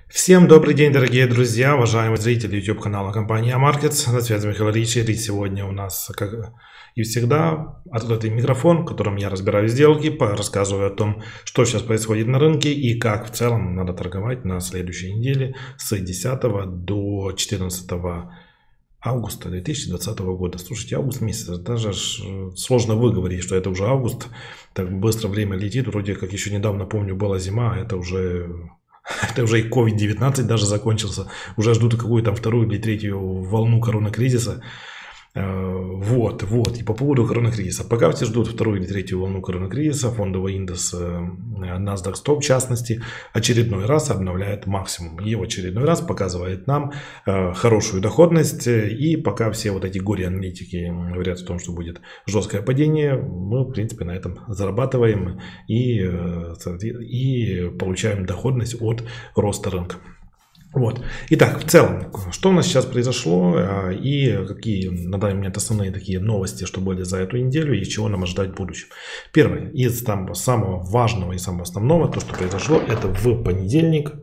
Всем добрый день, дорогие друзья, уважаемые зрители YouTube канала компании Амаркетс. На связи Михаил Ричер, и сегодня у нас, как и всегда, открытый микрофон, в котором я разбираю сделки, рассказываю о том, что сейчас происходит на рынке и как в целом надо торговать на следующей неделе с 10 до 14 августа 2020 года. Слушайте, август месяц, даже сложно выговорить, что это уже август. Так быстро время летит, вроде как еще недавно, помню, была зима, а это уже и COVID-19 даже закончился. Уже ждут какую-то вторую или третью волну коронакризиса. Вот. И по поводу коронакризиса. Пока все ждут вторую или третью волну коронакризиса, фондовый индекс NASDAQ 100 в частности очередной раз обновляет максимум. И в очередной раз показывает нам хорошую доходность. И пока все вот эти горе-аналитики говорят о том, что будет жесткое падение, мы в принципе на этом зарабатываем и получаем доходность от роста рынка. Вот. Итак, в целом, что у нас сейчас произошло и какие на данный момент основные такие новости, что были за эту неделю и чего нам ожидать в будущем. Первое из самого важного и самого основного, то, что произошло, это в понедельник.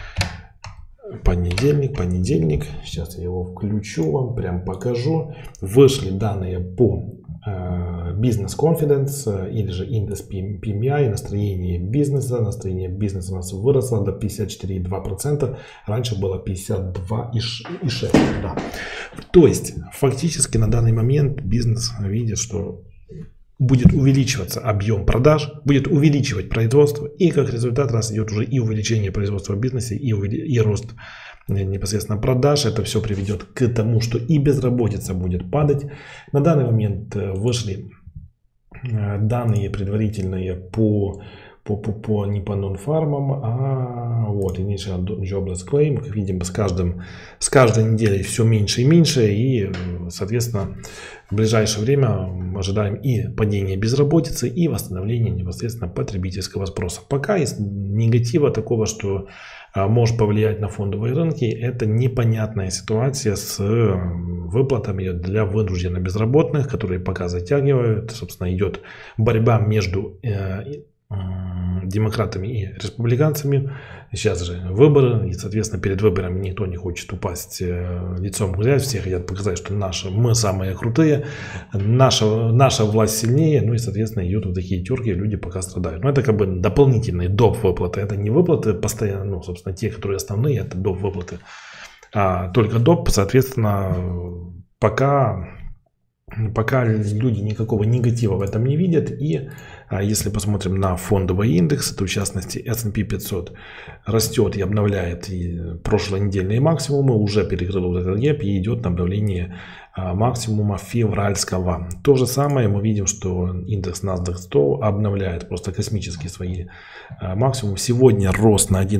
Понедельник. Сейчас я его включу вам, прям покажу. Вышли данные по Business Confidence или же индекс PMI, настроение бизнеса. Настроение бизнеса у нас выросло до 54,2%. Раньше было 52,6%. Да. То есть фактически на данный момент бизнес видит, что будет увеличиваться объем продаж, будет увеличивать производство. И как результат раз идет уже и увеличение производства в бизнесе, и рост непосредственно продаж. Это все приведет к тому, что и безработица будет падать. На данный момент вышли данные предварительные не по нон-фармам, а вот Initial Jobless Claim. Как видим, с каждой неделей все меньше и меньше. И, соответственно, в ближайшее время мы ожидаем и падения безработицы, и восстановления непосредственно потребительского спроса. Пока из негатива такого, что может повлиять на фондовые рынки, это непонятная ситуация с выплатами для вынужденно безработных, которые пока затягивают. Собственно, идет борьба между демократами и республиканцами. Сейчас же выборы, и, соответственно, перед выборами никто не хочет упасть лицом в грязь. Все хотят показать, что мы самые крутые, наша власть сильнее. Ну и, соответственно, идут вот такие терки, люди пока страдают. Но это как бы дополнительные доп. Выплаты. Это не выплаты постоянно, ну, собственно, те, которые основные, это доп. Выплаты. А только доп. Соответственно, пока люди никакого негатива в этом не видят. И если посмотрим на фондовый индекс, то в частности S&P 500 растет и обновляет прошлонедельные максимумы, уже перекрыл вот этот гэп и идет на обновление максимума февральского. То же самое мы видим, что индекс NASDAQ 100 обновляет просто космические свои максимумы. Сегодня рост на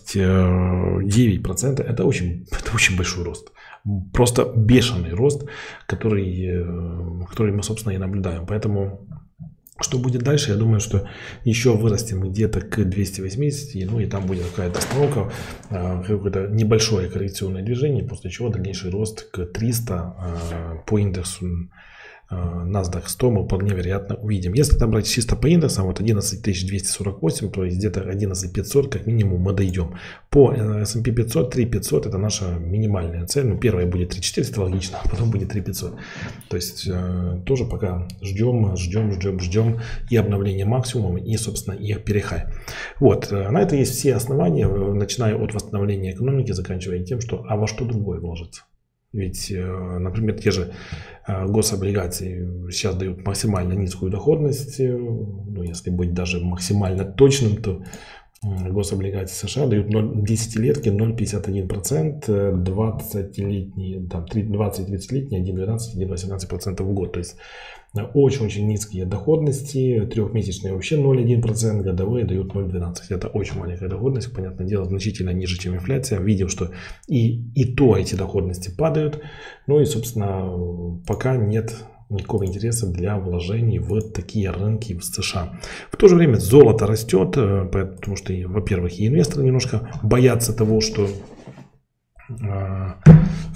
1,29%. Это очень большой рост. Просто бешеный рост, который мы, собственно, и наблюдаем. Поэтому, что будет дальше, я думаю, что еще вырастем где-то к 280, ну и там будет какая-то остановка, какое-то небольшое коррекционное движение, после чего дальнейший рост к 300 по индексу NASDAQ 100 мы вполне вероятно увидим. Если там брать чисто по индексам, вот 11248, то есть где-то 11500 как минимум мы дойдем. По S&P 500, 3500 это наша минимальная цель. Ну, первая будет 3400, логично, а потом будет 3500. То есть тоже пока ждем и обновления максимума, и, собственно, и перехай. Вот, на это есть все основания, начиная от восстановления экономики, заканчивая тем, что во что другое вложиться. Ведь, например, те же гособлигации сейчас дают максимально низкую доходность. Ну, если быть даже максимально точным, то гособлигации США дают 10-летки 0,51%, 20-летние, 20-30-летние 1,12-1,18% в год. То есть очень-очень низкие доходности, трехмесячные вообще 0,1%, годовые дают 0,12%. Это очень маленькая доходность, понятное дело, значительно ниже, чем инфляция. Видим, что и то эти доходности падают. Ну и, собственно, пока нет никакого интереса для вложений в такие рынки в США. В то же время золото растет, потому что, во-первых, и инвесторы немножко боятся того, что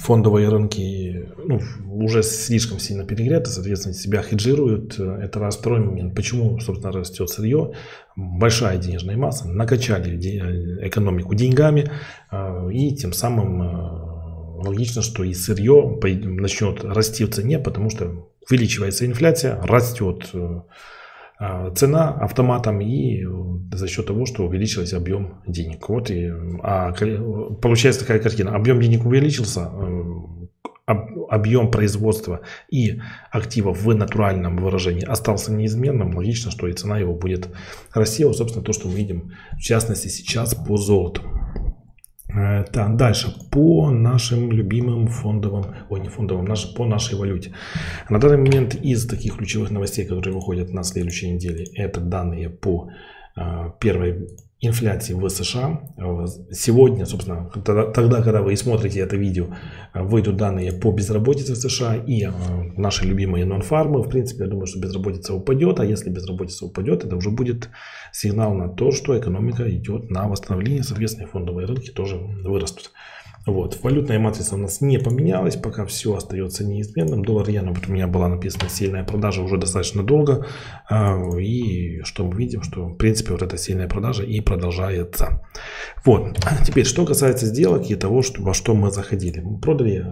фондовые рынки уже слишком сильно перегреты, соответственно, себя хеджируют. Это раз. Второй момент. Почему, собственно, растет сырье? Большая денежная масса. Накачали экономику деньгами. И тем самым логично, что и сырье начнет расти в цене, потому что увеличивается инфляция, растет цена автоматом и за счет того, что увеличился объем денег. Вот получается такая картина. Объем денег увеличился, объем производства и активов в натуральном выражении остался неизменным. Логично, что и цена его будет расти. Вот, собственно, то, что мы видим в частности сейчас по золоту. Так, дальше по нашим любимым фондовым, по нашей валюте. На данный момент из таких ключевых новостей, которые выходят на следующей неделе, это данные по первой инфляции в США. Сегодня, собственно, тогда, когда вы смотрите это видео, выйдут данные по безработице в США и наши любимые нон-фармы. В принципе, я думаю, что безработица упадет, а если безработица упадет, это уже будет сигнал на то, что экономика идет на восстановление, соответственно, фондовые рынки тоже вырастут. Вот. Валютная матрица у нас не поменялась, пока все остается неизменным. Доллар-иена, вот у меня была написана сильная продажа уже достаточно долго. И что мы видим, что в принципе вот эта сильная продажа и продолжается. Вот. Теперь, что касается сделок и того, во что мы заходили. Мы продали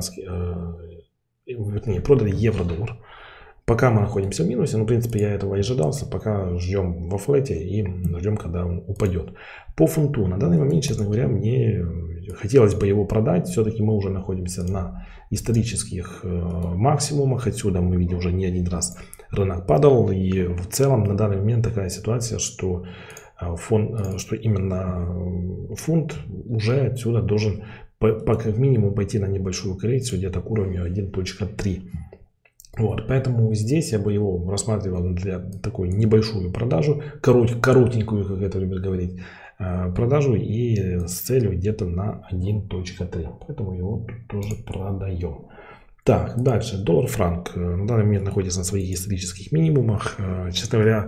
продали евро-доллар. Пока мы находимся в минусе, в принципе, я этого и ожидался, пока ждем во флете и ждем, когда он упадет. По фунту, на данный момент, честно говоря, мне хотелось бы его продать. Все-таки мы уже находимся на исторических максимумах. Отсюда мы видим уже не один раз рынок падал. И в целом на данный момент такая ситуация, что именно фунт уже отсюда должен как минимум пойти на небольшую коррекцию, где-то к уровню 1.3. Вот, поэтому здесь я бы его рассматривал для такой небольшую продажу, коротенькую, как это любят говорить, продажу и с целью где-то на 1.3. Поэтому его тут тоже продаем. Так, дальше. Доллар-франк на данный момент находится на своих исторических минимумах. Честно говоря,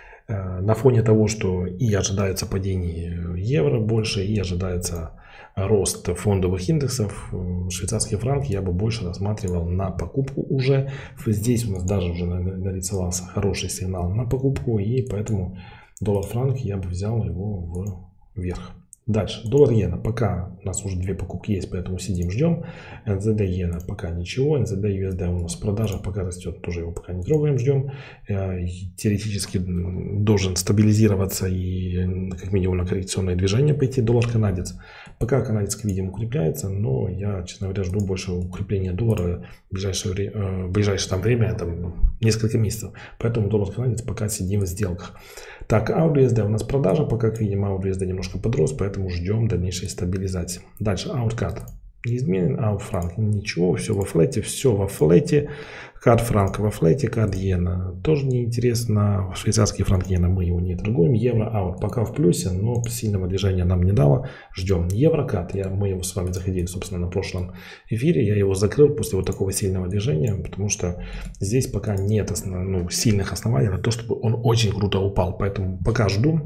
на фоне того, что и ожидается падение евро больше, и ожидается рост фондовых индексов, швейцарский франк я бы больше рассматривал на покупку уже. Здесь у нас даже уже нарисовался хороший сигнал на покупку, и поэтому доллар-франк я бы взял его вверх. Дальше. Доллар-иена. Пока у нас уже две покупки есть, поэтому сидим, ждем. НЗД-иена пока ничего. НЗД-USD у нас продажа пока растет, тоже его пока не трогаем, ждем. Теоретически должен стабилизироваться и как минимум на коррекционное движение пойти доллар-канадец. Пока канадец, как видим, укрепляется, но я, честно говоря, жду больше укрепления доллара в ближайшее время, это несколько месяцев. Поэтому доллар-канадец пока сидим в сделках. Так, AUD-USD у нас продажа, пока, как видим, AUD-USD немножко подрос, поэтому ждем дальнейшей стабилизации. Дальше, AUD-CAD неизменен, AUD-франк ничего, все во флете. CAD-франк во флете, CAD-иена тоже неинтересно, швейцарский франк-иена мы его не торгуем, евро-AUD пока в плюсе, но сильного движения нам не дало, ждем. Евро-CAD, мы его с вами заходили, собственно, на прошлом эфире, я его закрыл после вот такого сильного движения, потому что здесь пока нет сильных оснований на то, чтобы он очень круто упал, поэтому пока жду,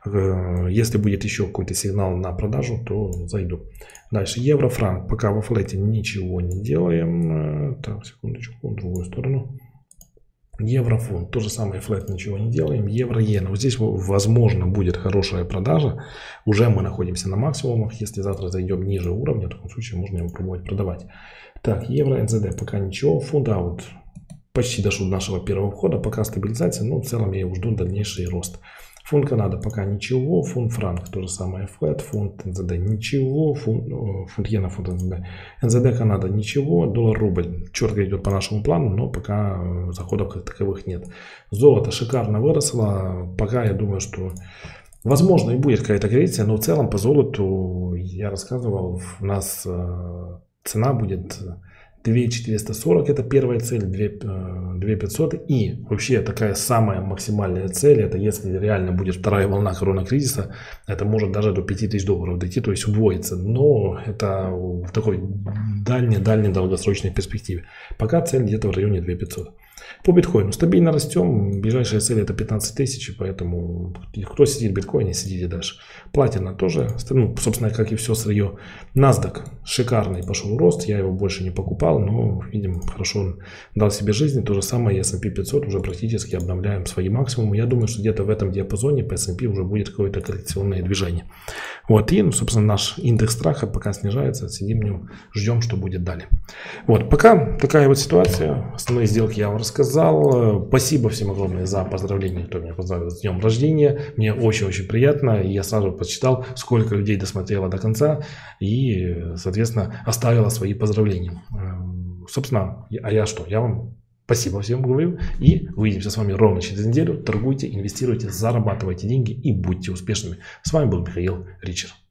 если будет еще какой-то сигнал на продажу, то зайду. Дальше, евро-франк, пока во флете ничего не делаем, так, секундочку, в другую сторону. Евро-фунт, то же самое, флет, ничего не делаем. Евро-иена, вот здесь возможно будет хорошая продажа, уже мы находимся на максимумах, если завтра зайдем ниже уровня, в таком случае можно его пробовать продавать. Так, евро-НЗД, пока ничего, фунт-аут, почти дошел до нашего первого входа, пока стабилизация, но в целом я его жду дальнейший рост. Фунт Канада пока ничего, фунт франк то же самое, флет, фунт НЗД ничего, фунт иена, фунт НЗД. НЗД Канада ничего, доллар-рубль четко идет по нашему плану, но пока заходов как таковых нет. Золото шикарно выросло, пока я думаю, что возможно и будет какая-то коррекция, но в целом по золоту я рассказывал, у нас цена будет 2440, это первая цель, 2500, и вообще такая самая максимальная цель, это если реально будет вторая волна коронакризиса, это может даже до $5000 дойти, то есть удвоиться, но это в такой дальней долгосрочной перспективе. Пока цель где-то в районе 2500. По биткоину стабильно растем. Ближайшая цель это 15 тысяч. Поэтому кто сидит в биткоине, сидите дальше. Платина тоже, ну, собственно, как и все сырье. NASDAQ шикарный пошел рост. Я его больше не покупал, но, видим, хорошо он дал себе жизнь. То же самое и S&P 500. Уже практически обновляем свои максимумы. Я думаю, что где-то в этом диапазоне по S&P уже будет какое-то коррекционное движение. Вот. И, ну, собственно, наш индекс страха пока снижается. Сидим в нем, ждем, что будет далее. Вот. Пока такая вот ситуация. Основные сделки я вам рассказал. Спасибо всем огромное за поздравления, кто меня поздравил с днем рождения. Мне очень-очень приятно. И я сразу подсчитал, сколько людей досмотрело до конца и, соответственно, оставило свои поздравления. Собственно, а я что? Я вам спасибо всем говорю. И увидимся с вами ровно через неделю. Торгуйте, инвестируйте, зарабатывайте деньги и будьте успешными. С вами был Михаил Ричер.